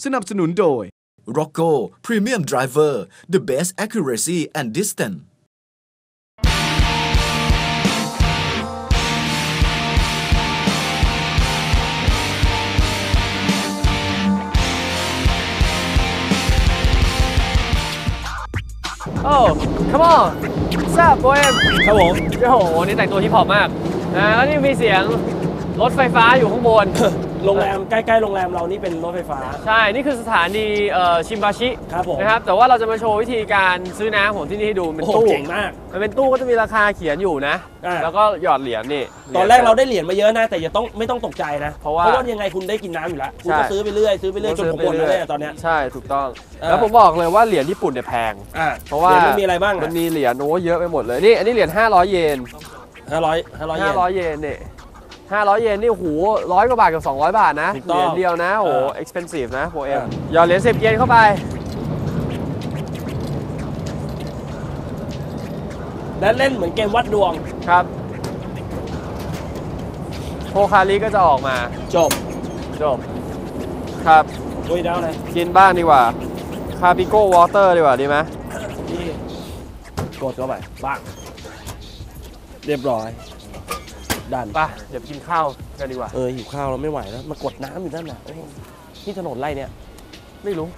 นับสนุนโดย Rocco Premium Driver the best accuracy and distance come on แซ่บโบเอ็มครับผมโอ้โหนี่แต่งตัวฮิปฮอปมากนะแล้วนี่มีเสียงรถไฟฟ้าอยู่ข้างบนโรงแรมใกล้ๆโรงแรมเรานี่เป็นรถไฟฟ้าใช่นี่คือสถานีชิมบาชิครับผมนะครับแต่ว่าเราจะมาโชว์วิธีการซื้อน้ำของที่นี่ให้ดูเป็นตู้เก่งมากมันเป็นตู้ก็จะมีราคาเขียนอยู่นะแล้วก็หยอดเหรียญนี่ตอนแรกเราได้เหรียญมาเยอะนะแต่ไม่ต้องตกใจนะเพราะว่ายังไงคุณได้กินน้ำอยู่แล้วคุณก็ซื้อไปเรื่อยจนผมหมดแล้วตอนนี้ใช่ถูกต้องแล้วผมบอกเลยว่าเหรียญญี่ปุ่นเนี่ยแพงเพราะว่ามันมีอะไรบ้างมันมีเหรียญโน้เยอะไปหมดเลยนี่อันนี้เหรียญ500 เยน500 เยนเนี่ย500 เยนนี่โอ้โห100 กว่าบาทกับ200 บาทนะเหรียญเดียวนะโอ้โห expensive นะโปรเอ็มหยอดเหรียญ10 เยนเข้าไปและเล่นเหมือนเกมวัดดวงครับโพคาริก็จะออกมาจบครับด้วยแล้วเลยกินบ้างดีกว่าคาปิโก้วอเตอร์ดีกว่าดีไหมนี่กดเข้าไปบ้างเรียบร้อยดันป่ะเดี๋ยวกินข้าวกันดีกว่าหิวข้าวเราไม่ไหวแล้วมากดน้ำอยู่นั่นน่ะที่ถนนไรเนี่ยไม่รู้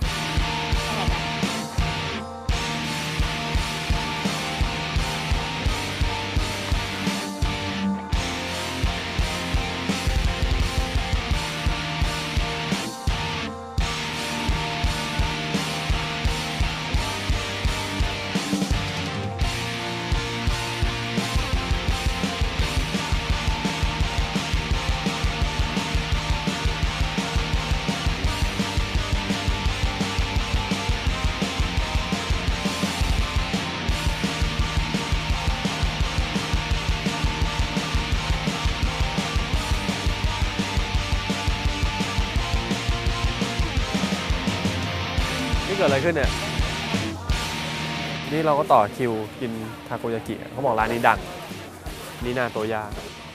เกิดอะไรขึ้นเนี่ยนี่เราก็ต่อคิวกินทาโกยากิเขาบอกร้านนี้ดังนี่นาโตยา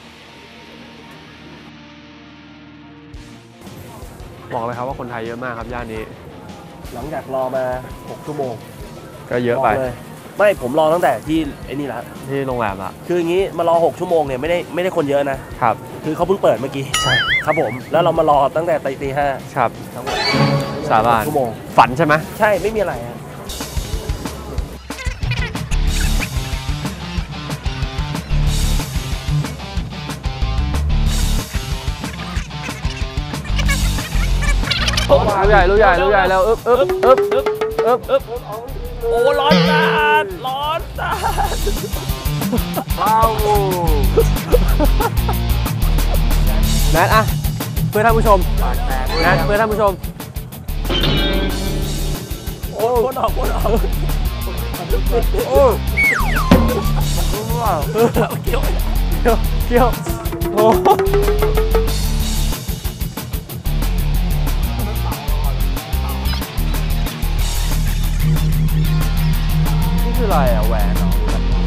บอกเลยครับว่าคนไทยเยอะมากครับย่านนี้หลังจากรอมา6 ชั่วโมงก็เยอะไปไม่ผมรอตั้งแต่ที่ไอ้นี่ละที่โรงแรมละคืออย่างนี้มารอ6 ชั่วโมงเนี่ยไม่ได้คนเยอะนะครับคือเขาเพิ่งเปิดเมื่อกี้ใช่ครับผมแล้วเรามารอตั้งแต่ตี 5 ครับทั้งหมดสาบานชั่วโมงฝันใช่ไหมใช่ไม่มีอะไรลูกใหญ่แล้วอึ๊บโอ้ร้อนจัดว้าวแนทอะเพื่อท่านผู้ชมแนทเพื่อท่านผู้ชมโอ้คนออกโอ้ว้าวเกี่ยวโอ้นี่คืออะไรอะแหวนเหรอ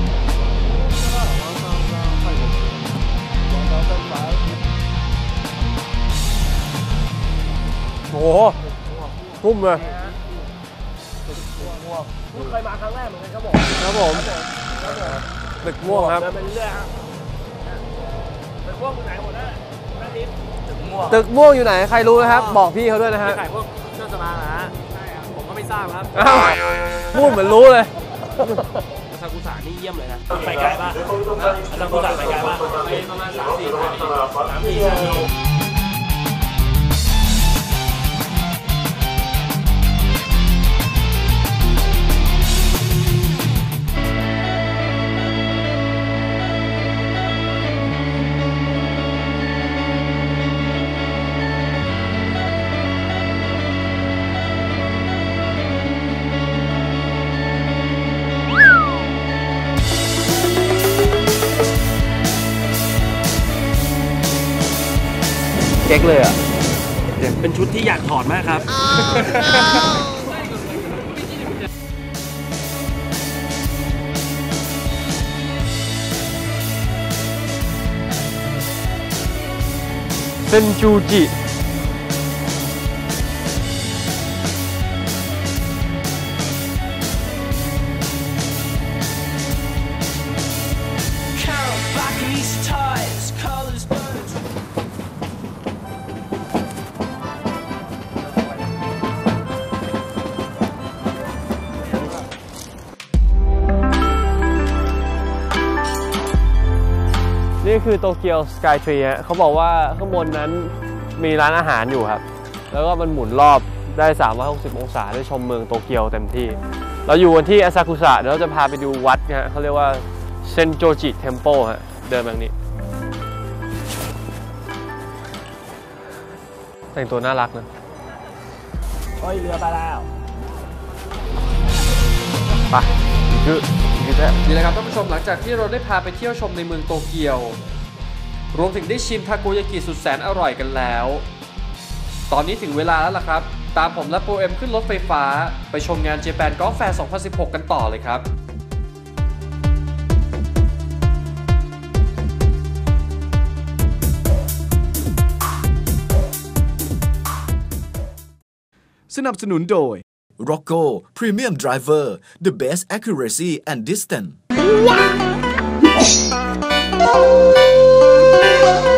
โอ้โหทุ่มเลยเคยมาครั้งแรกเหมือนกันครับผมตึกม่วงครับไปเรื่อยๆครับตึกม่วงอยู่ไหนหมดแล้วตึกม่วงอยู่ไหนใครรู้นะครับบอกพี่เขาด้วยนะฮะขายพวกเครื่องสำอางนะใช่ครับผมก็ไม่ทราบครับพูดเหมือนรู้เลยอาซากุสะนี่เยี่ยมเลยนะไปไกลป่ะอาซากุสะไปไกลป่ะไปประมาณ3-4 นาทีเก๊กเลยอ่ะเป็นชุดที่อยากถอดมากครับเซนจูจินี่คือโตเกียวสกายทรีฮะเขาบอกว่าข้างบนนั้นมีร้านอาหารอยู่ครับแล้วก็มันหมุนรอบได้360องศาได้ชมเมืองโตเกียวเต็มที่เราอยู่กันที่อาซากุสะเดี๋ยวเราจะพาไปดูวัดฮะเขาเรียกว่าเซนโจจิเทมเพิลฮะเดินแบบนี้แต่งตัวน่ารักนะโอ้ยเรือไปแล้วไปนี่แหละครับท่านผู้ชมหลังจากที่เราได้พาไปเที่ยวชมในเมืองโตเกียวรวมถึงได้ชิมทาโกยากิสุดแสนอร่อยกันแล้วตอนนี้ถึงเวลาแล้วล่ะครับตามผมและโปรเอ็มขึ้นรถไฟฟ้าไปชมงานเจแปนกอล์ฟแฟร์2016กันต่อเลยครับสนับสนุนโดย Rocco Premium Driver the best accuracy and distance